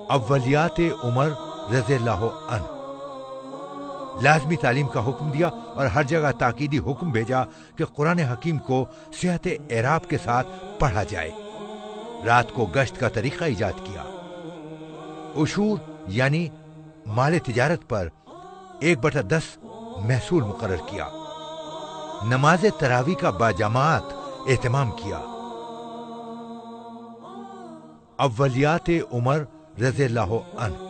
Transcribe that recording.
अव्वलियात उमर रज़ियल्लाहु अन्हु। लाजमी तालीम का हुक्म दिया और हर जगह ताकीदी हुक्म भेजा कि कुरान हकीम को सेहत एराब के साथ पढ़ा जाए। रात को गश्त का तरीका ईजाद किया। उशूर यानी माल तिजारत पर 1/10 महसूल मुकर्रर किया। नमाज तरावी का बाजमात एहतमाम किया। अव्वलियात उमर रज़ियल्लाहु अन्हु।